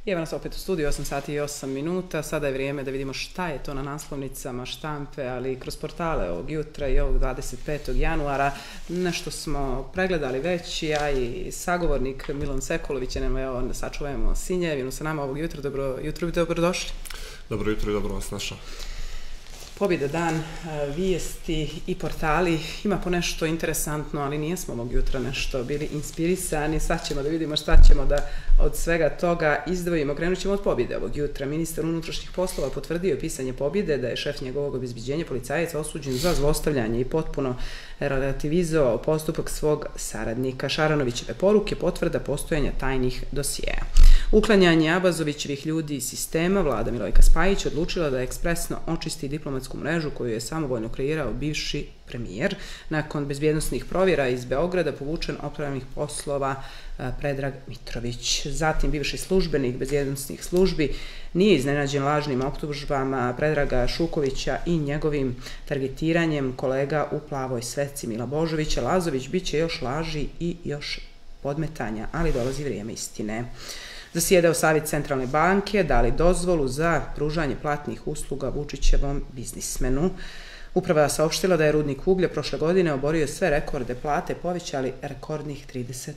I evo nas opet u studiju, 8 sati i 8 minuta. Sada je vrijeme da vidimo šta je to na naslovnicama štampe, ali i kroz portale ovog jutra i ovog 25. januara. Nešto smo pregledali već, ja i sagovornik Milon Sekulović, evo da sačuvajemo Sinjevinu sa nama ovog jutra. Dobro jutro, dobrodošli. Dobro jutro i dobro vas našao. Pobjeda dan, vijesti i portali, ima po nešto interesantno, ali nijesmo ovog jutra nešto bili inspirisani. Sad ćemo da vidimo šta ćemo da od svega toga izdvojimo. Krenut ćemo od pobjede ovog jutra. Ministar unutrašnjih poslova potvrdio pisanje pobjede da je šef njegovog obezbeđenja policajac osuđen za zlostavljanje i potpuno relativizovao postupak svog saradnika. Šaranovićeve poruke potvrda postojanja tajnih dosijeja. Uklanjanje Abazovićevih ljudi iz sistema, vlada Milojka Spajić odlučila da ekspresno očisti diplomatsku mrežu koju je samovoljno kreirao bivši premijer. Nakon bezbjednosnih provjera iz Beograda povučen opravnih poslova Predrag Mitrović. Zatim bivši službenik bezbjednosnih službi nije iznenađen lažnim optužbama Predraga Šukovića i njegovim targetiranjem kolega u plavoj sveci Mila Božovića. Lazović bit će još laži i još podmetanja, ali dolazi vrijeme istine. Zasjedao Savjet Centralne banke, dali dozvolu za pružanje platnih usluga Vučićevom biznismenu. Uprava je saopštila da je rudnik uglja prošle godine oborio sve rekorde, plate povećali rekordnih 39%.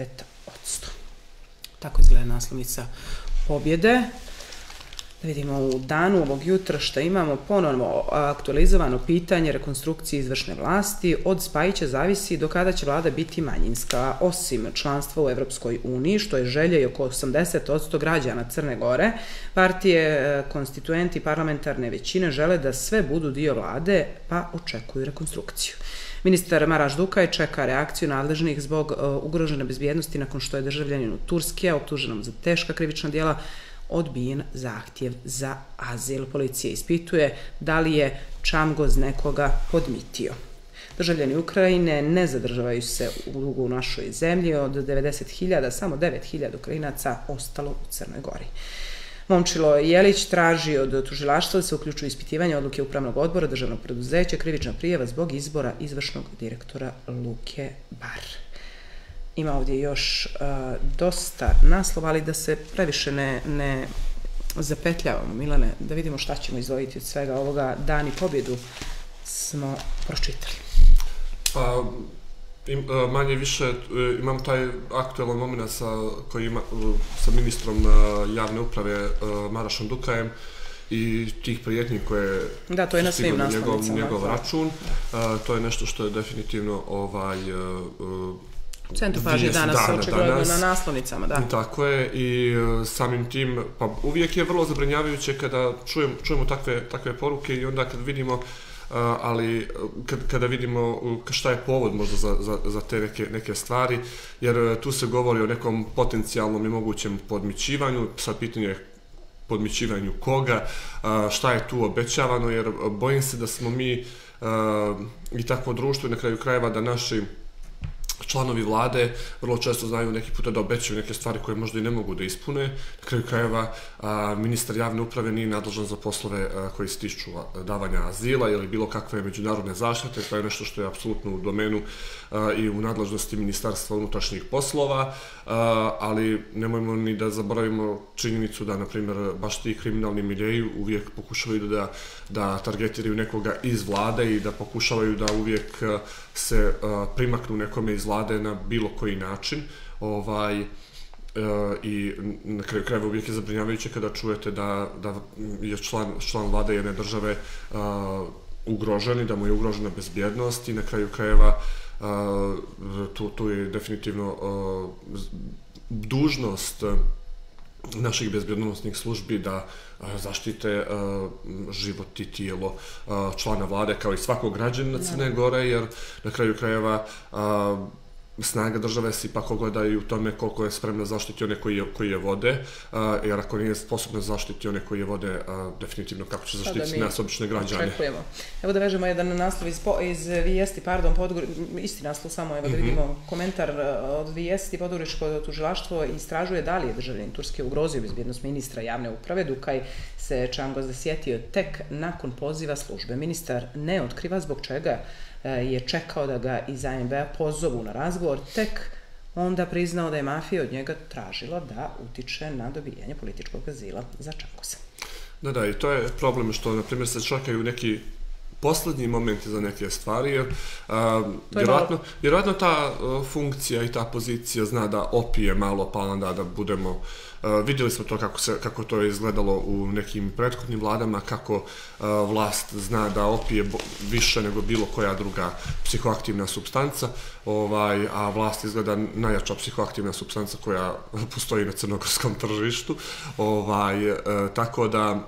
Tako izgleda naslovnica pobjede. Da vidimo u danu ovog jutra što imamo ponovno aktualizovano pitanje rekonstrukcije izvršne vlasti. Od Spajića zavisi do kada će vlada biti manjinska. Osim članstva u Evropskoj uniji, što je želja i oko 80% građana Crne Gore, partije, konstituenti parlamentarne većine žele da sve budu dio vlade, pa očekuju rekonstrukciju. Ministar Maraš Dukaj čeka reakciju nadležnih zbog ugrožene bezbjednosti nakon što je državljaninu Turske, optuženom za teška krivična djela, odbijen zahtjev za azil. Policija ispituje da li je Čamgoz nekoga podmitio. Državljani Ukrajine ne zadržavaju se u našoj zemlji. Od 90.000, samo 9.000 Ukrajinaca ostalo u Crnoj Gori. Momčilo Jelić traži od tužilaštva da se uključuju ispitivanje odluke Upravnog odbora državnog preduzeća krivična prijava zbog izbora izvršnog direktora Luke Bar. Ima ovdje još dosta naslova, ali da se previše ne zapetljavamo, Milane, da vidimo šta ćemo izdvojiti od svega ovoga. Dan i pobjedu smo pročitali. Pa, manje više imam taj aktualan moment sa ministrom javne uprave Marašom Dukajem i tih prijetnji koje stignu na njegov račun. To je nešto što je definitivno u centru pažnje danas, očigledno na naslovnicama, da. Tako je, i samim tim, pa uvijek je vrlo zabrinjavajuće kada čujemo takve poruke i onda kad vidimo, ali kada vidimo šta je povod možda za te neke stvari, jer tu se govori o nekom potencijalnom i mogućem podmićivanju, sad pitanje je podmićivanju koga, šta je tu obećavano, jer bojim se da smo mi i takvo društvo i na kraju krajeva da naši članovi vlade vrlo često znaju neki puta da obećaju neke stvari koje možda i ne mogu da ispune. Na kraju krajeva ministar javne uprave nije nadležan za poslove koji se tiču davanja azila ili bilo kakve međunarodne zaštite, to je nešto što je apsolutno u domenu i u nadležnosti Ministarstva unutrašnjih poslova, ali nemojmo ni da zaboravimo činjenicu da, na primjer, baš ti kriminalni miljeji uvijek pokušavaju da targetiraju nekoga iz vlade i da pokušavaju da uvijek se primaknu nekome iz vlade na bilo koji način. I na kraju krajeva uvijek je zabrinjavajuće kada čujete da je član vlade jedne države ugrožen i da mu je ugrožena bezbjednost i na kraju krajeva tu je definitivno dužnost naših bezbjednosnih službi da zaštite život i tijelo člana vlade kao i svakog građanina Crne Gore, jer na kraju krajeva snaga države se ipak ogleda i u tome koliko je spremna zaštiti one koji je vode, jer ako nije sposobna zaštiti one koji je vode, definitivno kako će zaštiti nas obične građane. Evo da vežemo jedan naslov iz Vijesti, isti naslov samo, evo da vidimo komentar od Vijesti. Podgoričko tužilaštvo istražuje da li je državljanin Turske ugrozio bezbjednost ministra javne uprave. Dukaj se Čamgoz zasjetio tek nakon poziva službe. Ministar ne otkriva zbog čega je čekao da ga iz ANB-a pozovu na razgovor, tek onda priznao da je mafija od njega tražila da utiče na dobijanje političkog azila za Čankosa. Da, i to je problem što, na primjer, se čekaju neki poslednji momenti za neke stvari, jer vjerojatno ta funkcija i ta pozicija zna da opije malo, pa onda da budemo... Vidjeli smo to kako to je izgledalo u nekim prethodnim vladama, kako vlast zna da opije više nego bilo koja druga psihoaktivna supstanca, a vlast izgleda najjača psihoaktivna supstanca koja postoji na crnogorskom tržištu. Tako da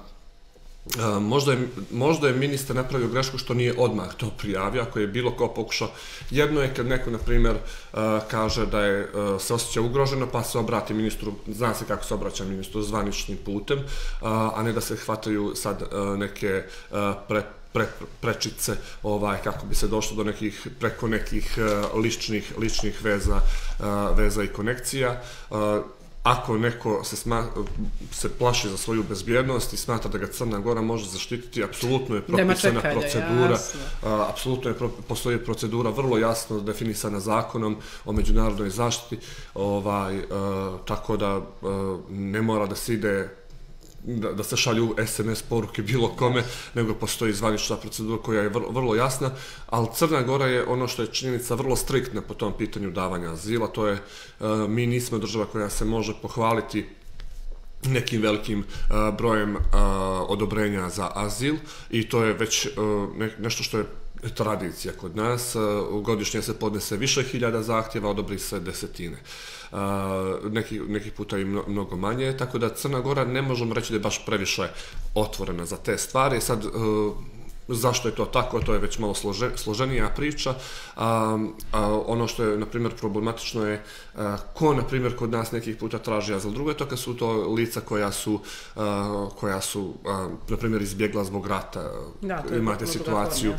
možda je ministar napravio grešku što nije odmah to prijavio, ako je bilo ko pokušao. Jedno je kad neko, na primjer, kaže da se osjeća ugroženo, pa se obrati ministru, zna se kako se obraća ministru, zvaničnim putem, a ne da se hvataju sad neke prečice kako bi se došlo do preko nekih ličnih veza i konekcija. Ako neko se plaši za svoju bezbjednost i smatra da ga Crna Gora može zaštititi, apsolutno je propisana procedura, postoji procedura vrlo jasno definisana zakonom o međunarodnoj zaštiti, tako da ne mora da se ide da se šalju SMS poruke bilo kome, nego postoji zvanična procedura koja je vrlo jasna, ali Crna Gora je ono što je činjenica vrlo striktna po tom pitanju davanja azila. To je, mi nismo država koja se može pohvaliti nekim velikim brojem odobrenja za azil i to je već nešto što je tradicija kod nas. Godišnje se podnese više hiljada zahtjeva, odobri se desetine. Neki puta i mnogo manje, tako da Crna Gora ne možemo reći da je baš previše otvorena za te stvari. Sad, zašto je to tako, to je već malo složenija priča. Ono što je, na primjer, problematično je ko, na primjer, kod nas nekih puta traži azil. Drugo je to kad su to lica koja su, na primjer, izbjegla zbog rata. Imate situaciju.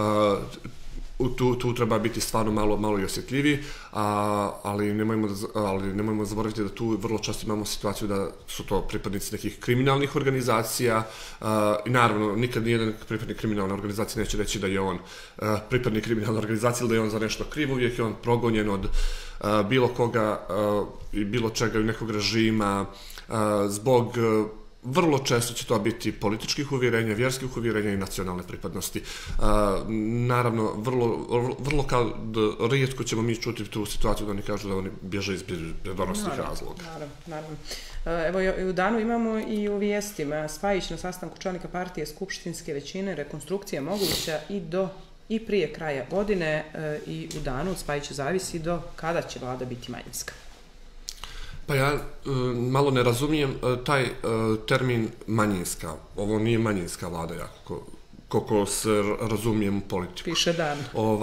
Tu treba biti stvarno malo i osjetljiviji, ali nemojmo zaboraviti da tu vrlo često imamo situaciju da su to pripadnici nekih kriminalnih organizacija i naravno nikad nijedan pripadnik kriminalne organizacije neće reći da je on pripadnik kriminalne organizacije ili da je on za nešto kriv, uvijek je on progonjen od bilo koga i bilo čega i nekog režima zbog vrlo često će to biti političkih uvjerenja, vjerskih uvjerenja i nacionalne pripadnosti. Naravno, vrlo rijetko ćemo mi čuti tu situaciju da oni kažu da oni bježe iz bezbednosnih razloga. Naravno. Evo, u danu imamo i u vijestima. Spajić na sastanku čelnika partije skupštinske većine, rekonstrukcija moguća i prije kraja godine i u danu Spajić zavisi do kada će vlada biti manjinska. Pa ja malo ne razumijem taj termin manjinska. Ovo nije manjinska vlada, koliko se razumijem u politiku. Piše dan.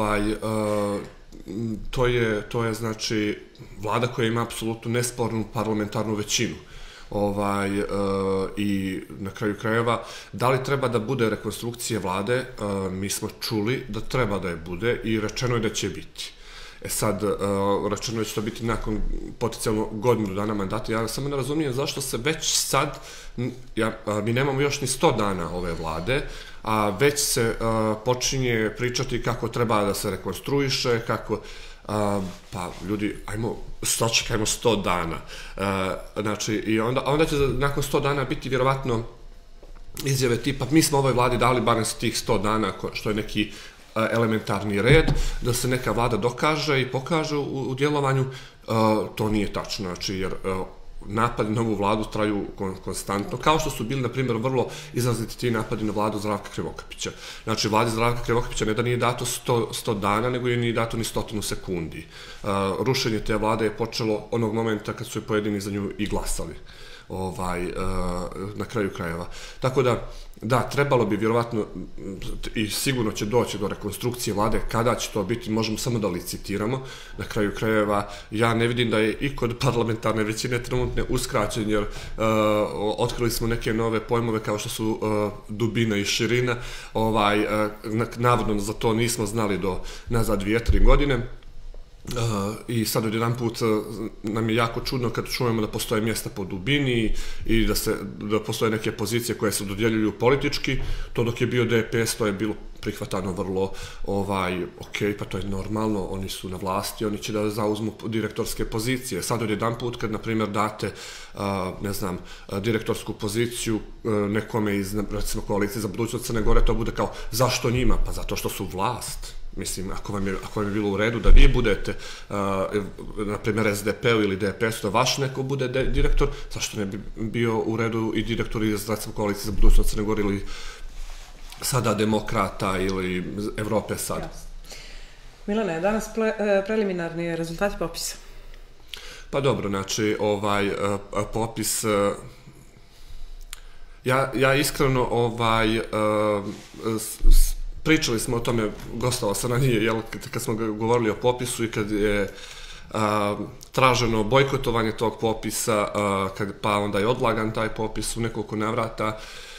To je znači vlada koja ima apsolutno nespornu parlamentarnu većinu. I na kraju krajeva, da li treba da bude rekonstrukcija vlade, mi smo čuli da treba da je bude i rečeno je da će biti. Sad, rečeno je da će to biti nakon potencijalno godinu dana mandata. Ja samo ne razumijem zašto se već sad, mi nemamo još ni 100 dana ove vlade, a već se počinje pričati kako treba da se rekonstruiše, kako, pa ljudi, sačekajmo 100 dana. Znači, i onda će nakon 100 dana biti vjerovatno izjave tipa, mi smo ovoj vladi dali barem tih 100 dana, što je neki elementarni red, da se neka vlada dokaže i pokaže u djelovanju. To nije tačno, znači, jer napadi na ovu vladu traju konstantno, kao što su bili, na primjer, vrlo izraziti ti napadi na vladu Zdravka Krivokapića. Znači, vladi Zdravka Krivokapića ne da nije dato 100 dana, nego je nije dato ni 100 sekundi. Rušenje te vlade je počelo onog momenta kad su je pojedini za nju i glasali. Na kraju krajeva. Tako da, trebalo bi vjerovatno i sigurno će doći do rekonstrukcije vlade. Kada će to biti, možemo samo da licitiramo. Na kraju krajeva, ja ne vidim da je i kod parlamentarne većine trenutne uskraćen, jer otkrili smo neke nove pojmove kao što su dubina i širina. Navodno za to nismo znali do nazad 2-3 godine. I sad odjedan put nam je jako čudno kad čujemo da postoje mjesta po dubini i da postoje neke pozicije koje se dodjeljuju politički. To dok je bio DPS, to je bilo prihvatano vrlo ok, pa to je normalno, oni su na vlasti, oni će da zauzmu direktorske pozicije. Sad odjedan put kad, na primjer, date, ne znam, direktorsku poziciju nekome iz, recimo, Koalicije za budućnost Crne Gore, to bude kao, zašto njima? Pa zato što su vlast. Mislim, ako vam je bilo u redu da vi budete, na primjer, SDP-u ili DPS-u, da vaš neko bude direktor, zašto ne bi bio u redu i direktor iz, recimo, Koalicije za budućnost Crne Gore ili sada Demokrata ili Evrope sad. Milane, danas preliminarni rezultati popisa. Pa dobro, znači, popis, ja iskreno, pričali smo o tome, gostovao sam ranije, kad smo govorili o popisu i kad je traženo bojkotovanje tog popisa, pa onda je odlagan taj popis u nekoliko navrata.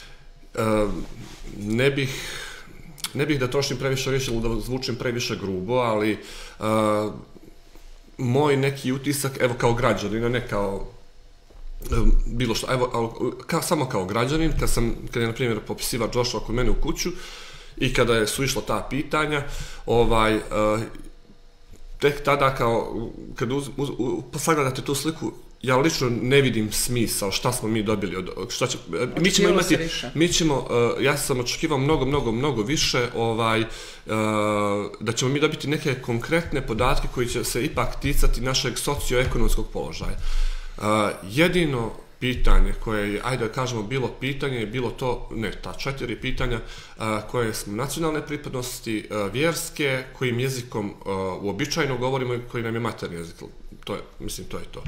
Ne bih da trošim previše riječi ili da zvučim previše grubo, ali moj utisak, evo kao građanin, a ne kao bilo što, evo, samo kao građanin, kad je, na primjer, popisivač došao kod mene u kuću i kada su išla ta pitanja, tek tada, kad sagledate tu sliku, ja lično ne vidim smisao šta smo mi dobili. Ja sam očekivao mnogo više, da ćemo mi dobiti neke konkretne podatke koji će se ipak ticati našeg socioekonomskog položaja. Jedino pitanje koje je, ajde da kažemo, bilo pitanje je bilo to, ne, ta 4 pitanja koje smo nacionalne pripadnosti, vjerske, kojim jezikom uobičajeno govorimo i koji nam je materni jezik. To je to.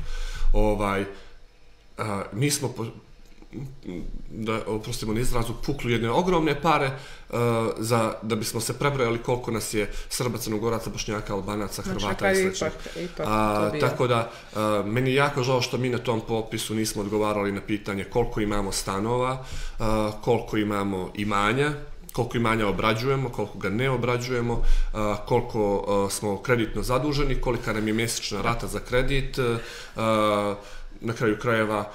Mi smo, da oprostimo na izrazu, pukli jedne ogromne pare da bismo se prebrojali koliko nas je Srba, Crnogoraca, Bošnjaka, Albanaca, Hrvata i sl. Tako da, meni je jako žao što mi na tom popisu nismo odgovarali na pitanje koliko imamo stanova, koliko imamo imanja, koliko imanja obrađujemo, koliko ga ne obrađujemo, koliko smo kreditno zaduženi, kolika nam je mjesečna rata za kredit, na kraju krajeva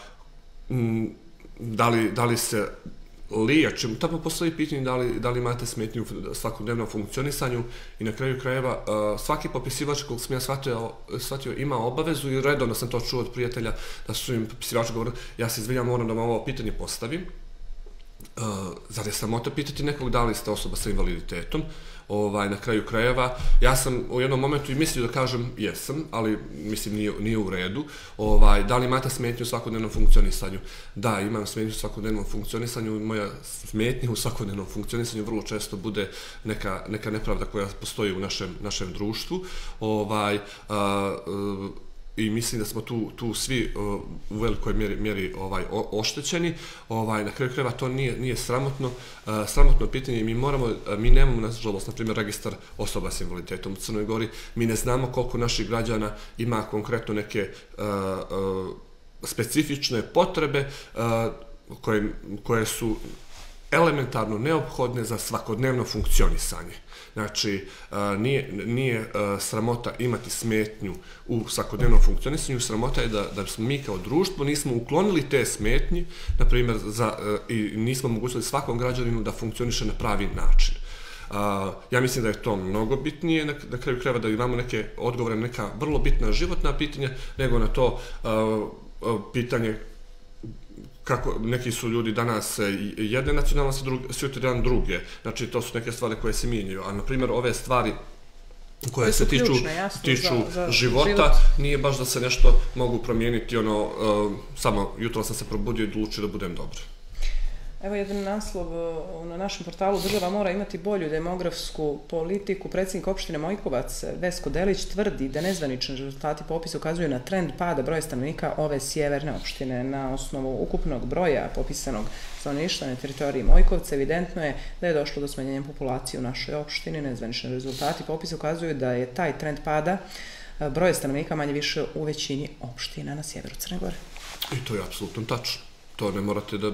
da li se liječimo, tamo postoji pitanje da li imate smetnju u svakodnevnom funkcionisanju i na kraju krajeva svaki popisivač, koliko sam ja shvatio, ima obavezu i redovno sam to čuo od prijatelja da su im popisivači govorili, ja se izvinjam, moram da vam ovo pitanje postavim. Zar je sramota pitati nekog da li ste osoba sa invaliditetom? Na kraju krajeva, ja sam u jednom momentu i mislio da kažem jesam, ali mislim nije u redu. Da li imate smetnju u svakodnevnom funkcionisanju? Da, imam smetnju u svakodnevnom funkcionisanju. Moja smetnja u svakodnevnom funkcionisanju vrlo često bude neka nepravda koja postoji u našem društvu. I mislim da smo tu svi u velikoj mjeri oštećeni. Na kraju krajeva to nije sramotno pitanje. Mi nemamo, nažalost, na primjer, registar osoba s invaliditetom u Crnoj Gori. Mi ne znamo koliko naših građana ima konkretno neke specifične potrebe koje su elementarno neophodne za svakodnevno funkcionisanje. Znači, nije sramota imati smetnju u svakodnevnom funkcionisanju, sramota je da smo mi kao društvo nismo uklonili te smetnje, na primjer, i nismo omogućili svakom građaninu da funkcioniše na pravi način. Ja mislim da je to mnogo bitnije, na kraju krajeva da imamo neke odgovore na neka vrlo bitna životna pitanja, nego na to pitanje kako neki su ljudi danas jedne nacionalnosti, sutra dan druge. Znači, to su neke stvari koje se mijenjaju. A, na primjer, ove stvari koje se tiču života, nije baš da se nešto mogu promijeniti, samo jutro sam se probudio i odlučio da budem dobar. Evo jedan naslov na našem portalu: država mora imati bolju demografsku politiku. Predsjednik opštine Mojkovac Vesko Delić tvrdi da nezvanični rezultati popisa ukazuju na trend pada broja stanovnika ove sjeverne opštine. Na osnovu ukupnog broja popisanog stanovništva na teritoriji Mojkovca evidentno je da je došlo do smanjenja populacije u našoj opštini. Nezvanični rezultati popisa ukazuju da je taj trend pada broja stanovnika manje više u većini opština na sjeveru Crne Gore. I to je apsolutno tačno. to ne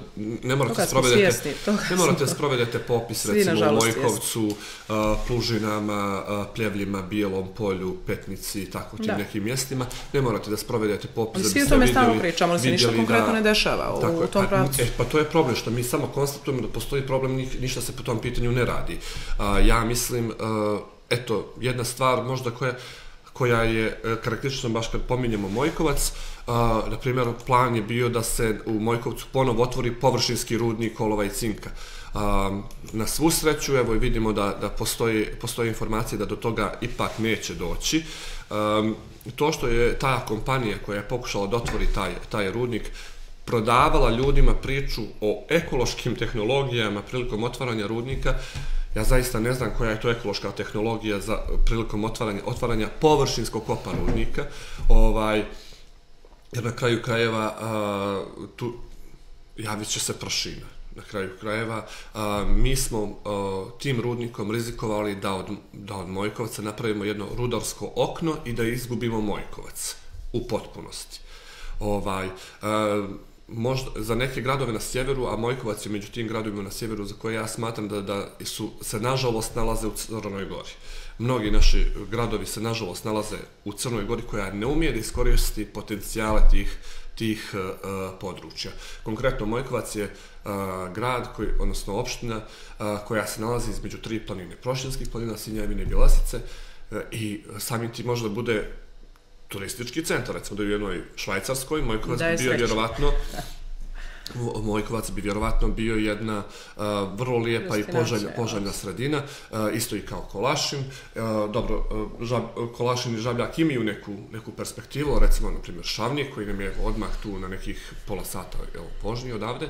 morate sprovedete popis, recimo u Mojkovcu, Plužinama, Pljevljima, Bijelom polju, Petnici i tako tim nekim mjestima. Ne morate da sprovedete popis da biste vidjeli... Svi o tome stalno pričamo, ali se ništa konkretno ne dešava u tom pravcu. Pa to je problem, što mi samo konstatujemo da postoji problem, ništa se po tom pitanju ne radi. Ja mislim, eto, jedna stvar možda koja je karakteristična baš kad pominjemo Mojkovac. Na primjer, plan je bio da se u Mojkovcu ponovo otvori površinski rudnik olova i cinka. Na svu sreću, evo vidimo da postoje informacije da do toga ipak neće doći. To što je ta kompanija koja je pokušala da otvori taj rudnik prodavala ljudima priču o ekološkim tehnologijama prilikom otvaranja rudnika, ja zaista ne znam koja je to ekološka tehnologija prilikom otvaranja površinskog kopa rudnika, jer na kraju krajeva tu javit će se prašina. Na kraju krajeva mi smo tim rudnikom rizikovali da od Mojkovca napravimo jedno rudarsko okno i da izgubimo Mojkovac u potpunosti. Možda za neke gradove na sjeveru, a Mojkovac je među tim gradovima na sjeveru za koje ja smatram da se nažalost nalaze u Crnoj Gori. Mnogi naši gradovi se nažalost nalaze u Crnoj Gori koja ne umije da iskoristi potencijale tih područja. Konkretno Mojkovac je grad, odnosno opština koja se nalazi između 3 planine, Proštinskih planina, Sinjevine i Bjelasice, i samim tim možda bude turistički centar, recimo da je u jednoj Švajcarskoj, Mojkovac bi vjerovatno bio jedna vrlo lijepa i poželjna sredina, isto i kao Kolašin. Dobro, Kolašin i Žabljak imaju neku perspektivu, recimo, na primjer, Šavnik, koji nam je odmah tu na nekih pola sata vožnji odavde.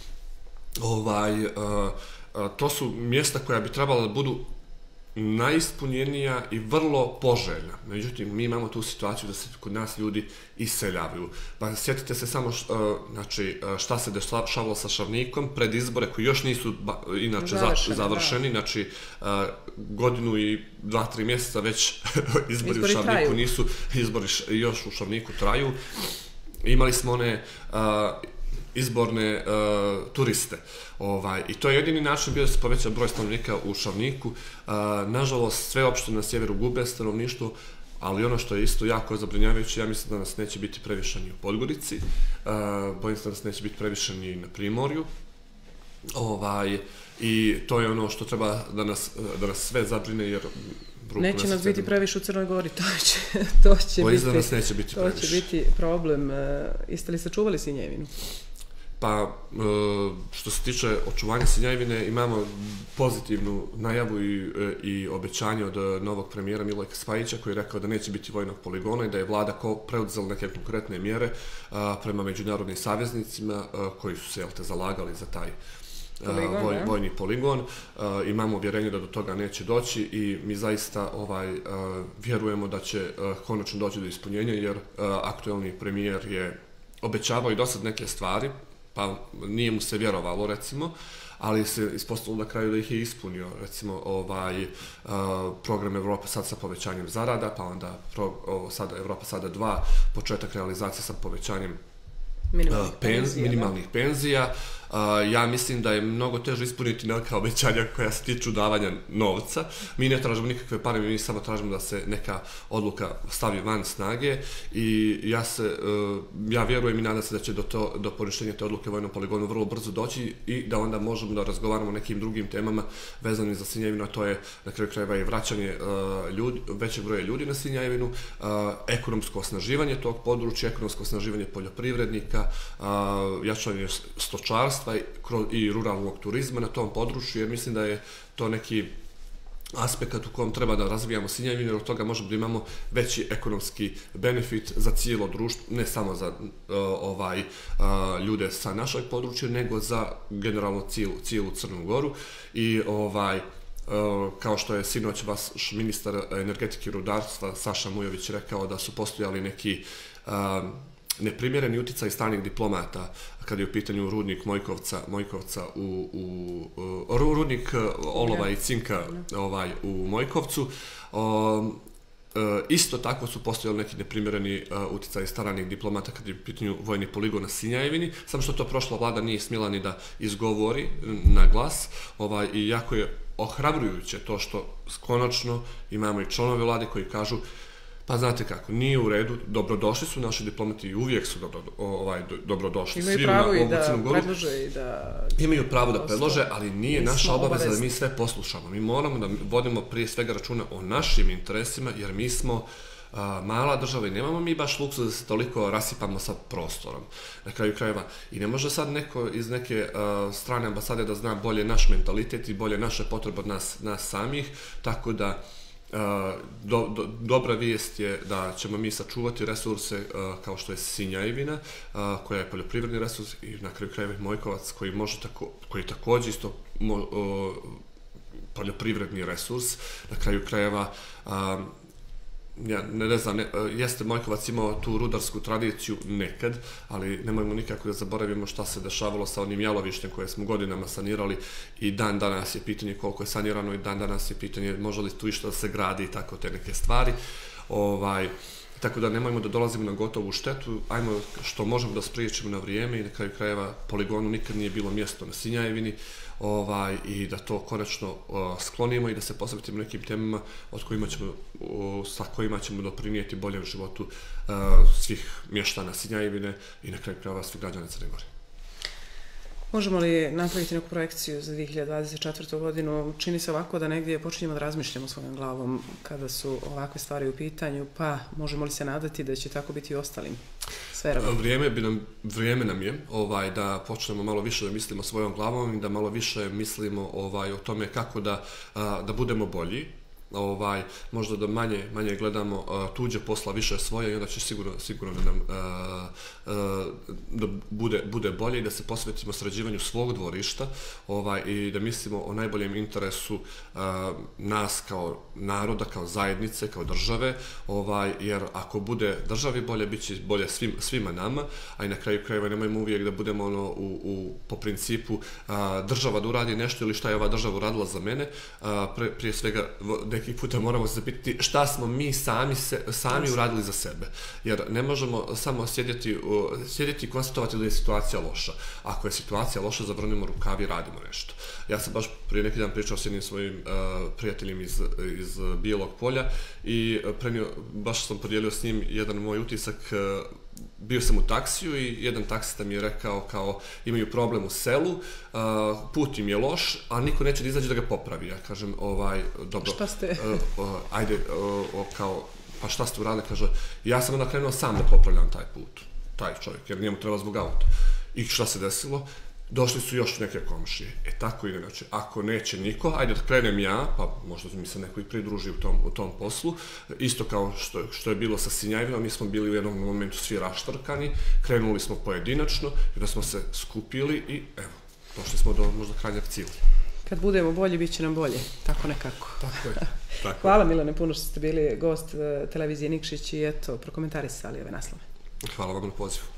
To su mjesta koja bi trebala da budu najispunjenija i vrlo poželjna. Međutim, mi imamo tu situaciju da se kod nas ljudi iseljavaju. Pa sjetite se samo šta se dešavalo sa Šavnikom pred izbore koji još nisu inače završeni. Znači, godinu i 2-3 mjeseca već izbori u Šavniku nisu, izbori još u Šavniku traju. Imali smo one izborne turiste. I to je jedini način bio da se poveća broj stanovnika u Šavniku. Nažalost, sve opštine na sjeveru gube stanovništvo, ali ono što je isto jako zabrinjavajuće, ja mislim da nas neće biti previše ni u Podgorici, bojim se da nas neće biti previše ni na Primorju. I to je ono što treba da nas sve zabrine, jer neće nas biti previše u Crnoj Gori, to će biti problem. Jeste li sačuvali Sinjevinu? Pa, što se tiče očuvanja Sinjevine, imamo pozitivnu najavu i obećanje od novog premijera Milojka Spajića, koji je rekao da neće biti vojnog poligona i da je vlada preuzela neke konkretne mjere prema međunarodnim saveznicima koji su se zalagali za taj vojni poligon. Imamo uvjerenje da do toga neće doći i mi zaista vjerujemo da će konačno doći do ispunjenja, jer aktuelni premijer je obećavao i dosad neke stvari, pa nije mu se vjerovalo, recimo, ali se ispostavilo na kraju da ih je ispunio. Recimo, program Evropa sad sa povećanjem zarada, pa onda Evropa sada 2, početak realizacije sa povećanjem minimalnih penzija. Ja mislim da je mnogo teže ispuniti neka obećanja koja se tiču davanja novca. Mi ne tražimo nikakve pare, mi samo tražimo da se neka odluka stavi van snage i ja vjerujem i nadam se da će do poništenja te odluke vojnom poligonu vrlo brzo doći i da onda možemo da razgovaramo o nekim drugim temama vezanim za Sinjevinu, a to je na kraju krajeva i vraćanje većeg broja ljudi na Sinjevinu, ekonomsko osnaživanje tog područja, ekonomsko osnaživanje poljoprivrednika, jačanje stočarstva i ruralnog turizma na tom području, jer mislim da je to neki aspekt u kojem treba da razvijamo Sinjevinu, jer od toga možemo da imamo veći ekonomski benefit za cijelo društvo, ne samo za ljude sa našeg područja, nego za generalno cijelu Crnu Goru. I kao što je sinoć vaš ministar energetike i rudarstva Saša Mujović rekao da su postojali neki neprimjereni uticaj stranih diplomata kad je u pitanju rudnik rudnik olova i cinka u Mojkovcu. Isto tako su postojali neki neprimjereni utjecaji stranih diplomata kad je u pitanju vojni poligon na Sinjajevini, samo što to prošla vlada nije smjela ni da izgovori na glas, i jako je ohrabrujuće to što konačno imamo i članovi vlade koji kažu pa znate kako, nije u redu, dobrodošli su naši diplomati i uvijek su dobrodošli. Imaju pravo i da predlože i da... Imaju pravo da predlože, ali nije naša obaveza da mi sve poslušamo. Mi moramo da vodimo prije svega računa o našim interesima, jer mi smo mala država i nemamo mi baš luksuz da se toliko rasipamo sa prostorom. Na kraju krajeva. I ne može sad neko iz neke strane ambasade da zna bolje naš mentalitet i bolje naše potrebe od nas samih, tako da dobra vijest je da ćemo mi sačuvati resurse kao što je Sinjajevina, koja je poljoprivredni resurs, i na kraju krajeva Mojkovac koji je također isto poljoprivredni resurs. Na kraju krajeva ne znam, jeste Mojkovac imao tu rudarsku tradiciju nekad, ali nemojmo nikako da zaboravimo šta se dešavalo sa onim jalovištem koje smo godinama sanirali, i dan danas je pitanje koliko je sanirano, i dan danas je pitanje može li tu išta da se gradi i tako te neke stvari. Tako da nemojmo da dolazimo na gotovu štetu, ajmo što možemo da spriječimo na vrijeme, i na kraju krajeva poligonu nikad nije bilo mjesto na Sinjajevini, i da to konačno sklonimo i da se posvetimo nekim temama sa kojima ćemo doprinijeti boljem životu svih mještana Sinjajevine i na kraju krajeva svih građana Crne Gore. Možemo li napraviti neku projekciju za 2024. godinu? Čini se ovako da negdje počinjemo da razmišljamo svojom glavom kada su ovakve stvari u pitanju, pa možemo li se nadati da će tako biti i ostalim sferama? Vrijeme nam je da počnemo malo više da mislimo svojom glavom i da malo više mislimo o tome kako da budemo bolji. Možda da manje gledamo tuđe posla, više svoje, i onda će sigurno da nam da bude bolje i da se posvetimo sređivanju svog dvorišta, i da mislimo o najboljem interesu nas kao naroda, kao zajednice, kao države, jer ako bude državi bolje, bit će bolje svima nama, a i na kraju krajeva nemojmo uvijek da budemo po principu država da uradi nešto ili šta je ova država uradila za mene. Prije svega nekih puta moramo se zapitati šta smo mi sami uradili za sebe. Jer ne možemo samo sjediti i konstatovati da je situacija loša. Ako je situacija loša, zavrnimo rukavi i radimo nešto. Ja sam baš prije neki dan pričao s jednim svojim prijateljem iz Bijelog Polja i baš sam podijelio s njim jedan moj utisak. Bio sam u taksiju i jedan taksista mi je rekao kao imaju problem u selu, put im je loš, a niko neće da izađe da ga popravi. Ja kažem, dobro, šta ste? Ajde, pa šta ste uradili? Kaže, ja sam onda krenuo sam da popravljam taj put, taj čovjek, jer njemu treba zbog auta. I šta se desilo? Došli su još neke komšije. Tako ide, znači, ako neće niko, ajde da krenem ja, pa možda mi se neko i pridruži u tom poslu, isto kao što je bilo sa Sinjajevinom, mi smo bili u jednom momentu svi raštrkani, krenuli smo pojedinačno, i da smo se skupili i evo, došli smo do možda krajnjeg cilja. Kad budemo bolji, bit će nam bolje, tako nekako. Tako je. Hvala Milane puno što ste bili gost televizije Nikšić i eto, prokomentarisali ove naslove. Hvala vam na pozivu.